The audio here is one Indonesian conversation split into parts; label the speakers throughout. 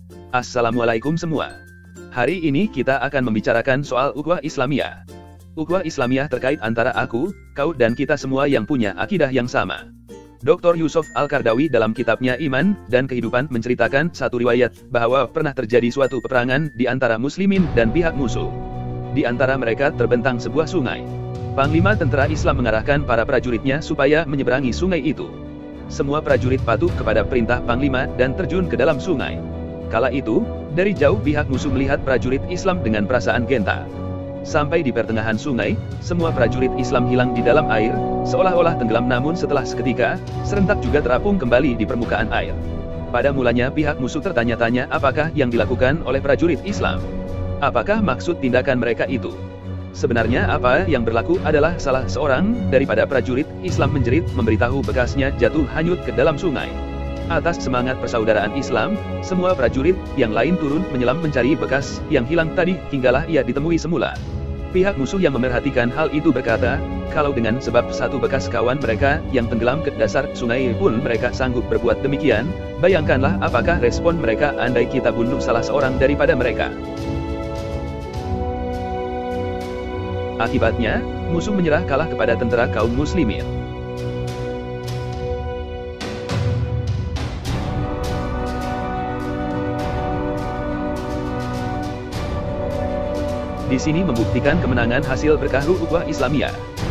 Speaker 1: Assalamualaikum semua. Hari ini kita akan membicarakan soal ukhuwah Islamiyah. Ukhuwah Islamiyah terkait antara aku, kau dan kita semua yang punya akidah yang sama. Dr. Yusuf Al-Qaradawi dalam kitabnya Iman dan Kehidupan menceritakan satu riwayat bahwa pernah terjadi suatu peperangan di antara muslimin dan pihak musuh. Di antara mereka terbentang sebuah sungai. Panglima tentara Islam mengarahkan para prajuritnya supaya menyeberangi sungai itu. Semua prajurit patuh kepada perintah Panglima dan terjun ke dalam sungai. Kala itu, dari jauh pihak musuh melihat prajurit Islam dengan perasaan genta. Sampai di pertengahan sungai, semua prajurit Islam hilang di dalam air, seolah-olah tenggelam, namun setelah seketika, serentak juga terapung kembali di permukaan air. Pada mulanya pihak musuh tertanya-tanya apakah yang dilakukan oleh prajurit Islam. Apakah maksud tindakan mereka itu? Sebenarnya apa yang berlaku adalah salah seorang daripada prajurit Islam menjerit memberitahu bekasnya jatuh hanyut ke dalam sungai. Atas semangat persaudaraan Islam, semua prajurit yang lain turun menyelam mencari bekas yang hilang tadi hinggalah ia ditemui semula. Pihak musuh yang memerhatikan hal itu berkata, kalau dengan sebab satu bekas kawan mereka yang tenggelam ke dasar sungai pun mereka sanggup berbuat demikian, bayangkanlah apakah respon mereka andai kita bunuh salah seorang daripada mereka. Akibatnya, musuh menyerah kalah kepada tentara kaum muslimin. Di sini membuktikan kemenangan hasil berkah ukhuwah Islamiyah.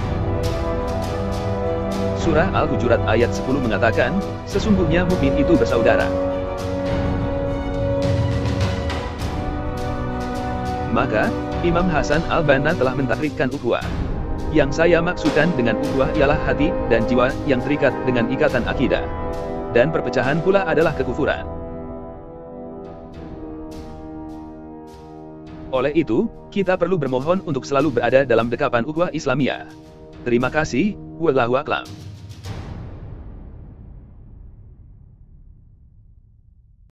Speaker 1: Surah Al-Hujurat ayat 10 mengatakan, sesungguhnya mukmin itu bersaudara. Maka, Imam Hasan Al-Banna telah mentakrifkan ukhuwah. Yang saya maksudkan dengan ukhuwah ialah hati dan jiwa yang terikat dengan ikatan akidah. Dan perpecahan pula adalah kekufuran. Oleh itu, kita perlu bermohon untuk selalu berada dalam dekapan ukhuwah Islamiyah. Terima kasih, wallahu a'lam.